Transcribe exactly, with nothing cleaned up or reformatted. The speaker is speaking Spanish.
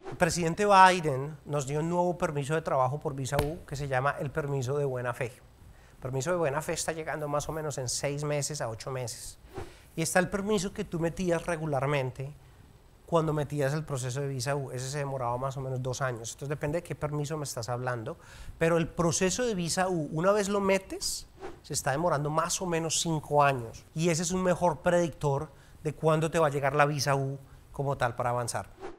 El presidente Biden nos dio un nuevo permiso de trabajo por visa U que se llama el permiso de buena fe. El permiso de buena fe está llegando más o menos en seis meses a ocho meses. Y está el permiso que tú metías regularmente cuando metías el proceso de visa U. Ese se demoraba más o menos dos años. Entonces depende de qué permiso me estás hablando. Pero el proceso de visa U, una vez lo metes, se está demorando más o menos cinco años. Y ese es un mejor predictor de cuándo te va a llegar la visa U como tal para avanzar.